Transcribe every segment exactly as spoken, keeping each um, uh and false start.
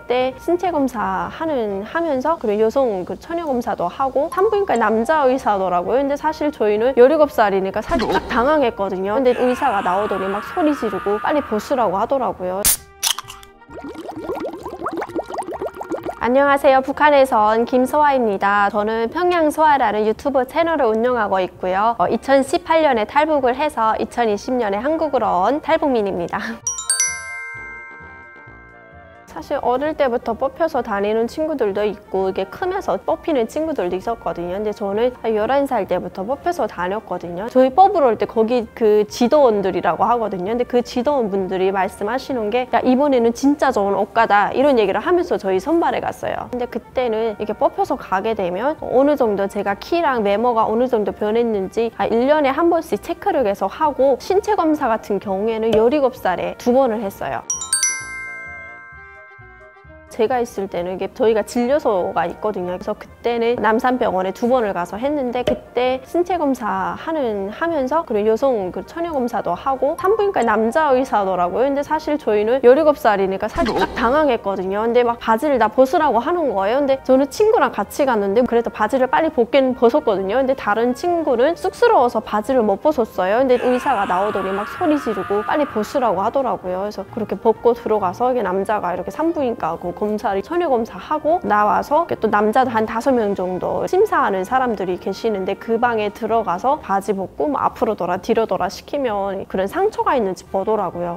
그때 신체 검사 하는 하면서 그리고 여성 그 처녀 검사도 하고 산부인과 남자 의사더라고요. 근데 사실 저희는 열일곱 살이니까 살짝 당황했거든요. 근데 의사가 나오더니 막 소리 지르고 빨리 벗으라고 하더라고요. 안녕하세요. 북한에서 온 김소아입니다. 저는 평양소아라는 유튜브 채널을 운영하고 있고요. 어, 이천십팔 년에 탈북을 해서 이천이십 년에 한국으로 온 탈북민입니다. 사실 어릴 때부터 뽑혀서 다니는 친구들도 있고 이게 크면서 뽑히는 친구들도 있었거든요. 근데 저는 열한 살 때부터 뽑혀서 다녔거든요. 저희 뽑으러 올 때 거기 그 지도원들이라고 하거든요. 근데 그 지도원분들이 말씀하시는 게 야, 이번에는 진짜 좋은 억가다 이런 얘기를 하면서 저희 선발에 갔어요. 근데 그때는 이렇게 뽑혀서 가게 되면 어느 정도 제가 키랑 외모가 어느 정도 변했는지 일 년에 한 번씩 체크를 계속 하고 신체 검사 같은 경우에는 열일곱 살에 두 번을 했어요. 제가 있을 때는 이게 저희가 진료소가 있거든요. 그래서 그때는 남산병원에 두 번을 가서 했는데 그때 신체 검사 하는 하면서 그리고 여성 그 처녀 검사도 하고 산부인과 남자 의사더라고요. 근데 사실 저희는 열일곱 살이니까 살짝 당황했거든요. 근데 막 바지를 다 벗으라고 하는 거예요. 근데 저는 친구랑 같이 갔는데 그래도 바지를 빨리 벗긴 벗었거든요. 근데 다른 친구는 쑥스러워서 바지를 못 벗었어요. 근데 의사가 나오더니 막 소리 지르고 빨리 벗으라고 하더라고요. 그래서 그렇게 벗고 들어가서 이게 남자가 이렇게 산부인과하고 검사를 처녀 검사하고 나와서 또 남자도 한 다섯 명 정도 심사하는 사람들이 계시는데 그 방에 들어가서 바지 벗고 뭐 앞으로 돌아 뒤로 돌아 시키면 그런 상처가 있는지 보더라고요.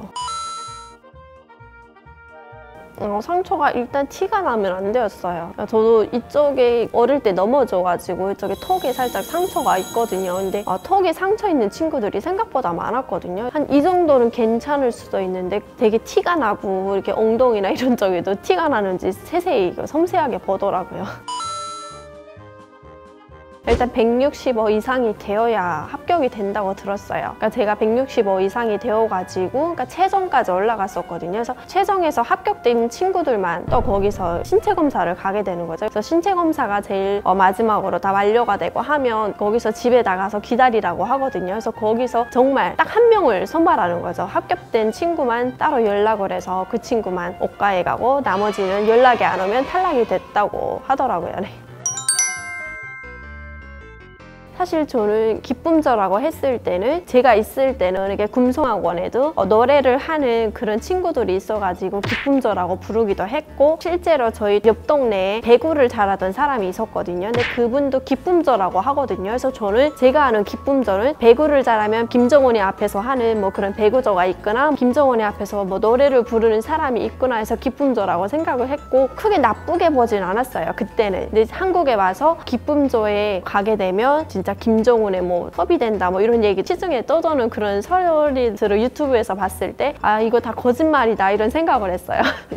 어, 상처가 일단 티가 나면 안 되었어요. 저도 이쪽에 어릴 때 넘어져가지고 이쪽에 턱에 살짝 상처가 있거든요. 근데 어, 턱에 상처 있는 친구들이 생각보다 많았거든요. 한 이 정도는 괜찮을 수도 있는데 되게 티가 나고 이렇게 엉덩이나 이런 쪽에도 티가 나는지 세세히 섬세하게 보더라고요. 일단 백육십오 이상이 되어야 합격이 된다고 들었어요. 그러니까 제가 백육십오 이상이 되어가지고 그러니까 최종까지 올라갔었거든요. 그래서 최종에서 합격된 친구들만 또 거기서 신체 검사를 가게 되는 거죠. 그래서 신체 검사가 제일 어, 마지막으로 다 완료가 되고 하면 거기서 집에 나가서 기다리라고 하거든요. 그래서 거기서 정말 딱 한 명을 선발하는 거죠. 합격된 친구만 따로 연락을 해서 그 친구만 억가에 가고 나머지는 연락이 안 오면 탈락이 됐다고 하더라고요. 네. 사실 저는 기쁨저라고 했을 때는 제가 있을 때는 이렇게 금성학원에도 어, 노래를 하는 그런 친구들이 있어가지고 기쁨저라고 부르기도 했고 실제로 저희 옆 동네에 배구를 잘하던 사람이 있었거든요. 근데 그분도 기쁨저라고 하거든요. 그래서 저는 제가 아는 기쁨저는 배구를 잘하면 김정은이 앞에서 하는 뭐 그런 배구저가 있거나 김정은이 앞에서 뭐 노래를 부르는 사람이 있구나 해서 기쁨저라고 생각을 했고 크게 나쁘게 보진 않았어요. 그때는. 근데 한국에 와서 기쁨저에 가게 되면 진짜 김정은의 뭐 섭외된다 뭐 이런 얘기 시중에 떠도는 그런 설리들을 유튜브에서 봤을 때 아 이거 다 거짓말이다 이런 생각을 했어요.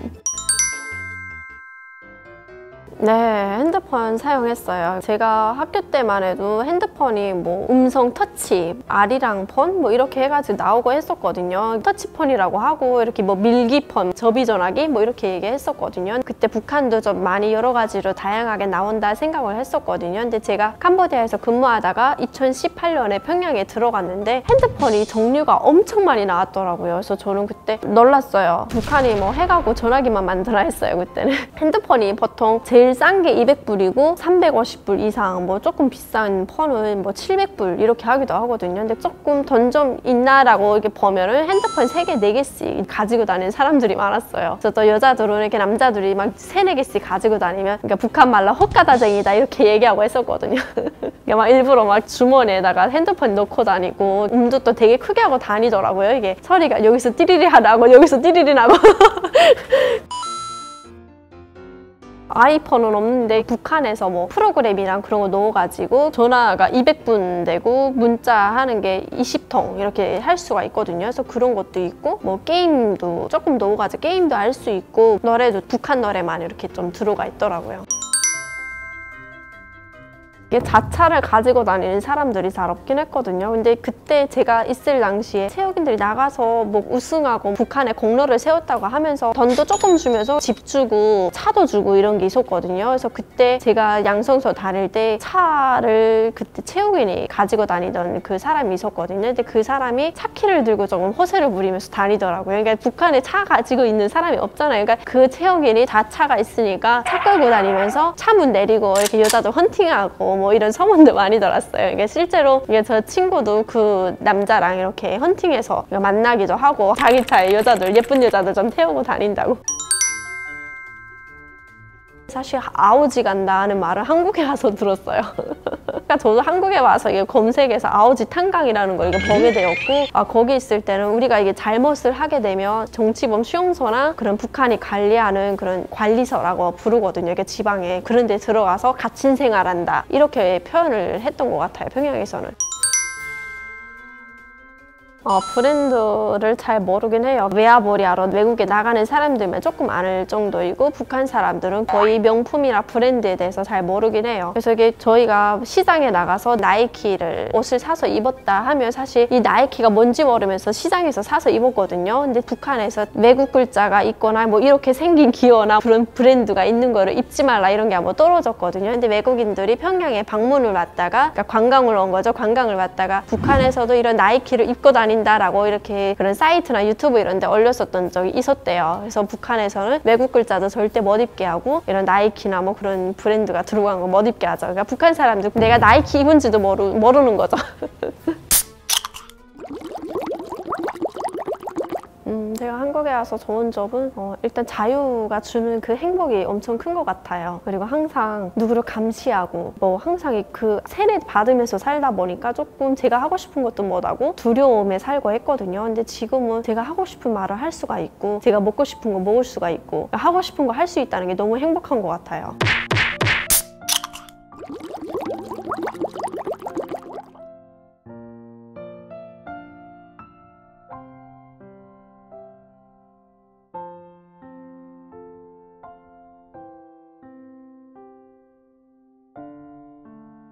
네, 핸드폰 사용했어요. 제가 학교 때만 해도 핸드폰이 뭐 음성 터치, 아리랑 폰 뭐 이렇게 해가지고 나오고 했었거든요. 터치폰이라고 하고 이렇게 뭐 밀기폰, 접이전화기 뭐 이렇게 얘기했었거든요. 그때 북한도 좀 많이 여러 가지로 다양하게 나온다 생각을 했었거든요. 근데 제가 캄보디아에서 근무하다가 이천십팔 년에 평양에 들어갔는데 핸드폰이 종류가 엄청 많이 나왔더라고요. 그래서 저는 그때 놀랐어요. 북한이 뭐 해가고 전화기만 만드나 했어요, 그때는. 핸드폰이 보통 제일 제일 싼 게 이백 불이고 삼백오십 불 이상 뭐 조금 비싼 폰은 뭐 칠백 불 이렇게 하기도 하거든요. 근데 조금 돈 좀 있나라고 이렇게 보면은 핸드폰 세 개, 네 개씩 가지고 다니는 사람들이 많았어요. 그래서 또 여자들은 이렇게 남자들이 막 세네 개씩 가지고 다니면 그러니까 북한 말로 헛가다쟁이다 이렇게 얘기하고 했었거든요. 그러니까 막 일부러 막 주머니에다가 핸드폰 넣고 다니고 음도도 되게 크게 하고 다니더라고요. 이게 소리가 여기서 띠리리 하다고 여기서 띠리리 나고 아이폰은 없는데 북한에서 뭐 프로그램이랑 그런 거 넣어가지고 전화가 이백 분 되고 문자 하는 게 이십 통 이렇게 할 수가 있거든요. 그래서 그런 것도 있고 뭐 게임도 조금 넣어가지고 게임도 할 수 있고 노래도 북한 노래만 이렇게 좀 들어가 있더라고요. 이게 자차를 가지고 다니는 사람들이 잘 없긴 했거든요. 근데 그때 제가 있을 당시에 체육인들이 나가서 뭐 우승하고 북한에 공로를 세웠다고 하면서 돈도 조금 주면서 집 주고 차 차도 주고 이런 게 있었거든요. 그래서 그때 제가 양성소 다닐 때 차를 그때 체육인이 가지고 다니던 그 사람이 있었거든요. 근데 그 사람이 차키를 들고 조금 허세를 부리면서 다니더라고요. 그러니까 북한에 차 가지고 있는 사람이 없잖아요. 그러니까 그 체육인이 다 차가 있으니까 차 끌고 다니면서 차 문 내리고 이렇게 여자들 헌팅하고 뭐 이런 소문도 많이 들었어요. 그러니까 실제로 이게 저 친구도 그 남자랑 이렇게 헌팅해서 만나기도 하고 자기 차에 여자들 예쁜 여자들 좀 태우고 다닌다고. 사실 아오지 간다 하는 말을 한국에 와서 들었어요. 그러니까 저도 한국에 와서 이게 검색해서 아오지 탄강이라는 걸 이거 보게 되었고, 아, 거기 있을 때는 우리가 이게 잘못을 하게 되면 정치범 수용소나 그런 북한이 관리하는 그런 관리소라고 부르거든요. 이게 지방에. 그런 데 들어가서 갇힌 생활한다. 이렇게 표현을 했던 것 같아요, 평양에서는. 어, 브랜드를 잘 모르긴 해요. 외화보리하러 외국에 나가는 사람들만 조금 아는 정도이고, 북한 사람들은 거의 명품이나 브랜드에 대해서 잘 모르긴 해요. 그래서 이게 저희가 시장에 나가서 나이키를 옷을 사서 입었다 하면 사실 이 나이키가 뭔지 모르면서 시장에서 사서 입었거든요. 근데 북한에서 외국 글자가 있거나 뭐 이렇게 생긴 기어나 그런 브랜드가 있는 거를 입지 말라 이런 게 아마 떨어졌거든요. 근데 외국인들이 평양에 방문을 왔다가, 그러니까 관광을 온 거죠. 관광을 왔다가 북한에서도 이런 나이키를 입고 다니 라고 이렇게 그런 사이트나 유튜브 이런 데 올렸었던 적이 있었대요. 그래서 북한에서는 외국 글자도 절대 못 입게 하고 이런 나이키나 뭐 그런 브랜드가 들어간 거 못 입게 하죠. 그러니까 북한 사람들 내가 나이키 입은지도 모르, 모르는 거죠. 음, 제가 한국에 와서 좋은 점은 어, 일단 자유가 주는 그 행복이 엄청 큰 것 같아요. 그리고 항상 누구를 감시하고 뭐 항상 그 세뇌 받으면서 살다 보니까 조금 제가 하고 싶은 것도 못하고 두려움에 살고 했거든요. 근데 지금은 제가 하고 싶은 말을 할 수가 있고 제가 먹고 싶은 거 먹을 수가 있고 하고 싶은 거 할 수 있다는 게 너무 행복한 것 같아요.